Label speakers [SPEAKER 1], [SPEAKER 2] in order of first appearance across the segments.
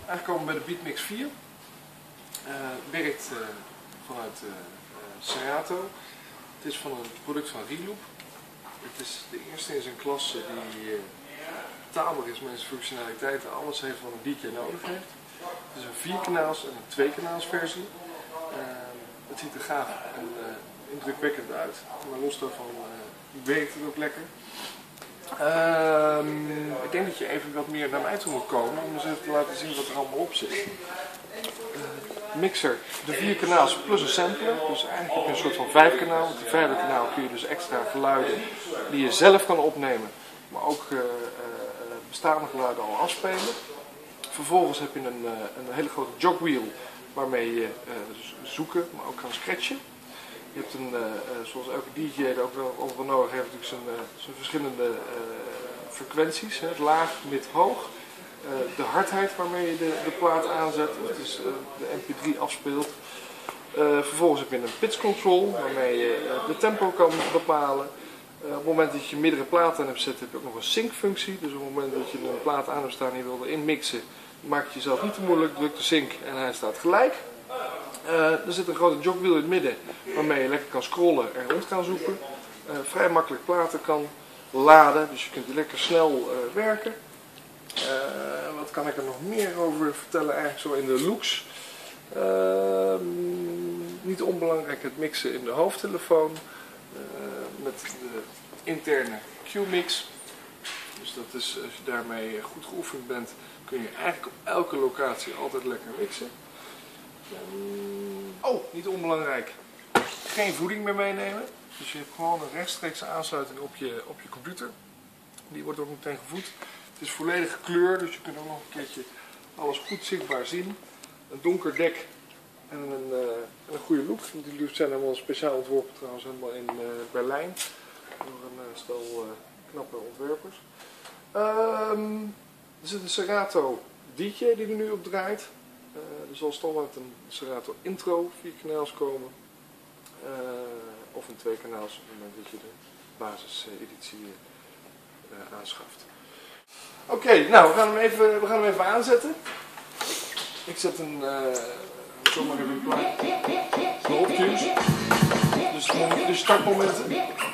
[SPEAKER 1] Aangekomen bij de Beatmix 4. Werkt vanuit Serato. Het is van een product van Reloop. Het is de eerste in zijn klasse die tamelijk is met zijn functionaliteiten. Alles heeft wat een DJ nodig heeft. Het is een 4-kanaals en een 2-kanaals versie. Het ziet er gaaf en indrukwekkend uit. Maar los daarvan werkt het ook lekker. Ik denk dat je even wat meer naar mij toe moet komen om eens even te laten zien wat er allemaal op zit. Mixer, de 4 kanaals plus een sampler. Dus eigenlijk heb je een soort van 5 kanaal. Met de 5e kanaal kun je dus extra geluiden die je zelf kan opnemen. Maar ook bestaande geluiden al afspelen. Vervolgens heb je een hele grote jogwheel waarmee je zoeken, maar ook kan scratchen. Je hebt een, zoals elke DJ er ook wel nodig heeft, natuurlijk zijn verschillende frequenties. Hè, laag, mid, hoog. De hardheid waarmee je de plaat aanzet, dus de MP3 afspeelt. Vervolgens heb je een pitch control waarmee je de tempo kan bepalen. Op het moment dat je meerdere platen aan hebt zitten heb je ook nog een sync functie. Dus op het moment dat je een plaat aan hebt staan en je wil erin mixen, maak je jezelf niet te moeilijk, druk de sync en hij staat gelijk. Er zit een grote jogwheel in het midden waarmee je lekker kan scrollen en rond kan zoeken. Vrij makkelijk platen kan laden, dus je kunt lekker snel werken. Wat kan ik er nog meer over vertellen eigenlijk zo in de looks? Niet onbelangrijk het mixen in de hoofdtelefoon met de interne Q-mix. Dus dat is, als je daarmee goed geoefend bent, kun je eigenlijk op elke locatie altijd lekker mixen. Niet onbelangrijk, geen voeding meer meenemen. Dus je hebt gewoon een rechtstreekse aansluiting op je computer. Die wordt ook meteen gevoed. Het is volledig kleur, dus je kunt ook nog een keertje alles goed zichtbaar zien. Een donker dek en een goede look. Die looks zijn helemaal speciaal ontworpen trouwens, helemaal in Berlijn. Door een stel knappe ontwerpers. Er zit een Serato DJ die er nu op draait. Er zal standaard een Serato Intro 4 kanaals komen. Of een 2 kanaals op het moment dat je de basiseditie aanschaft. Oké, nou we gaan hem even aanzetten. Ik zet een zomaar even plaat. Knopjes. Dus de startmomenten.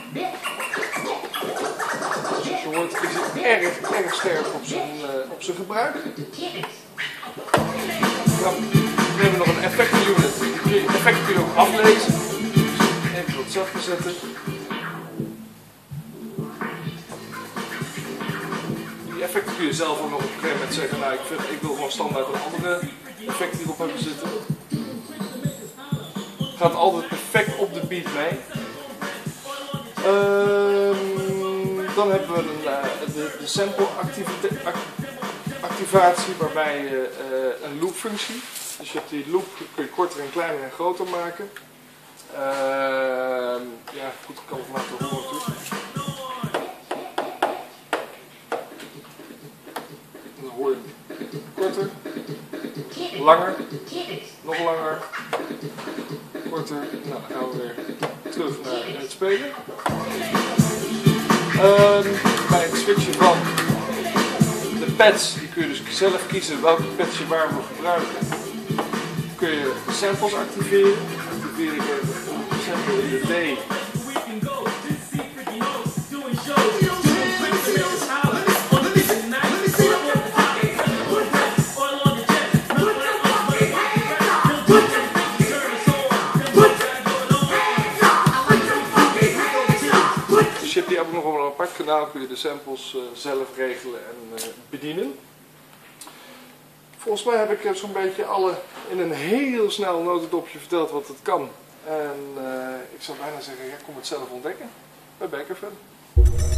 [SPEAKER 1] Zoals je hoort is het erg scherp op zijn gebruik. We hebben nog een effectenunit. Die effecten kun je ook aflezen. Dus even wat zachter zetten. Die effecten kun je zelf ook nog op een gegeven moment zeggen, nou ik wil gewoon standaard een andere effect hierop hebben zitten. Gaat altijd perfect op de beat mee. Dan hebben we de sample activatie waarbij je een loop functie. Dus je hebt die loop, kun je korter en kleiner en groter maken. Ja, goed, ik kan het laten horen natuurlijk. Dan hoor je korter, langer, nog langer, korter. Nou, dan gaan we weer terug naar het spelen. Bij het switchen van de pads, die kun je dus zelf kiezen welke pads je waar wil gebruiken. Kun je samples activeren. Activeer ik even een sample in de D. Dus je hebt hier ook nog op een apart kanaal, kun je de samples zelf regelen en bedienen. Volgens mij heb ik zo'n beetje in een heel snel notendopje verteld wat het kan. En ik zou bijna zeggen, ja, kom het zelf ontdekken. Bij Bakerfan.